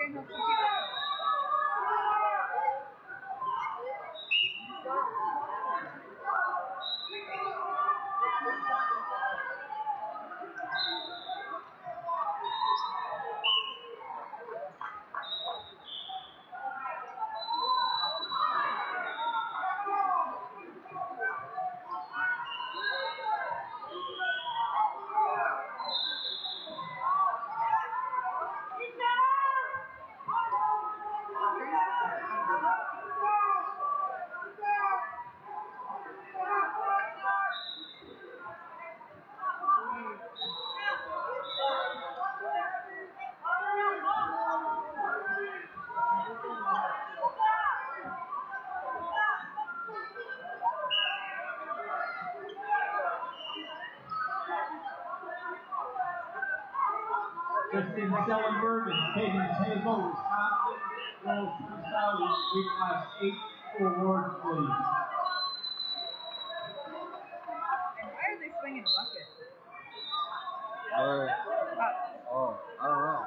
Kristen Sellenberg and Pagel, Wisconsin. Girls freestyle weight class 8 awards, please. And why are they swinging a bucket? I don't know.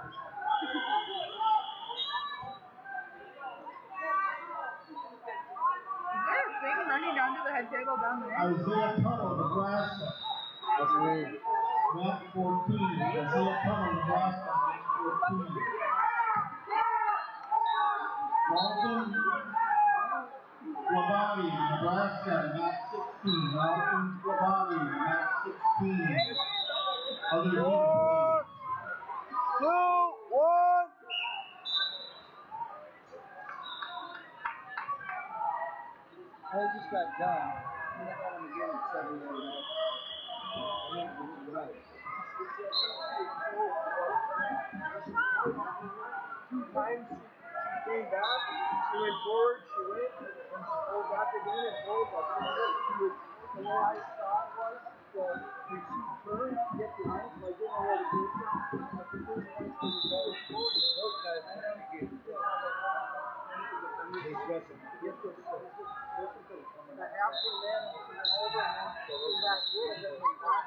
Is there a thing running down to the head table down there? Isaiah Tuttle, Nebraska. What's the name? Mat 14. Isaiah Tuttle, Nebraska. Mat 14. Dalton Labati, Nebraska. Mat 16. Dalton Labati, Mat 16. Other team, 2, 1. I just got done. And I got him again at 7 minutes. Two times she came back, she went forward, she went, and she pulled back again and pulled back. The way I saw it was, when she turned to get behind, so I didn't know where to go from. But the first one she was going forward, and those guys had to get it. He's wrestling. Get this. And I asked her then, and she went over and then she came back a little bit and went back.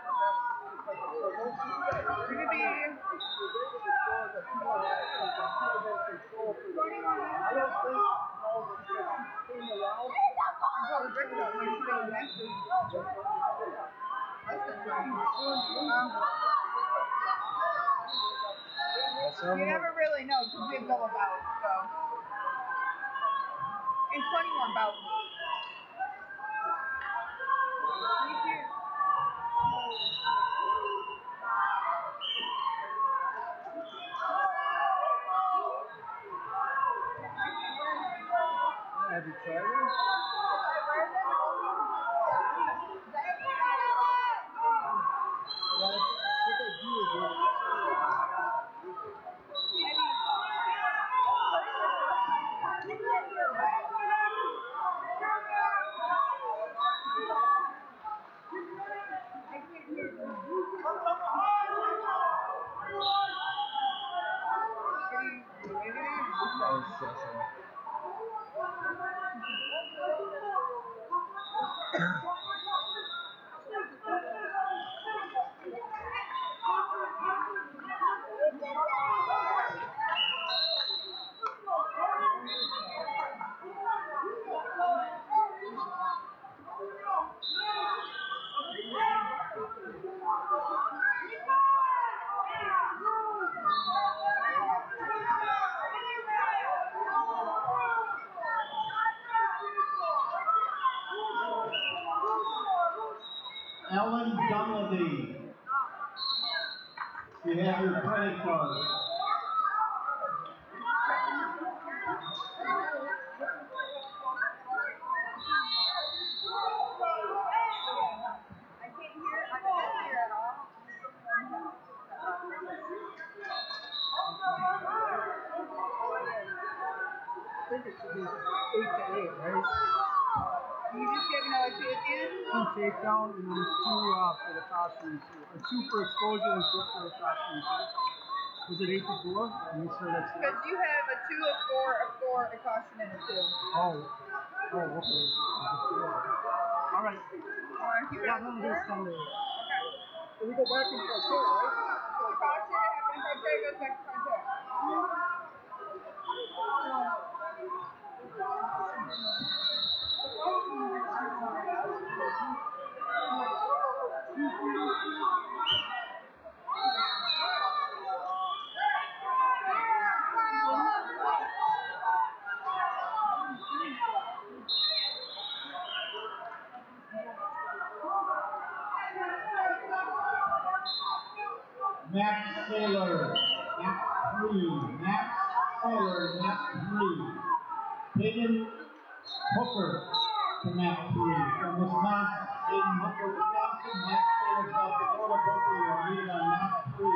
You never really know because we have double bouts, so. And 20 more bouts. Have you tried it? Ellen Dunleavy. You have your credit card. I can't hear at all. I think it should be 8 to 8, right? You just giving away 2 at the end? 2 takedown and then 2 for the caution, or 2 for exposure and 2 for the caution. Was it 8 to 4? Are you sure that's Because you have a 2, a 4, a caution, and a 2. Oh, okay. All right. Yeah, none of this time there. Okay. So we go back into our chair, right? So the caution, it happens right there, goes back to our chair. Max Saylor, Max 3. Max Saylor, Max 3. Hayden Hooker to Max 3. From Wisconsin, Hayden Hooker, Wisconsin. Max Saylor, South Dakota. Both of you are needed on Max 3.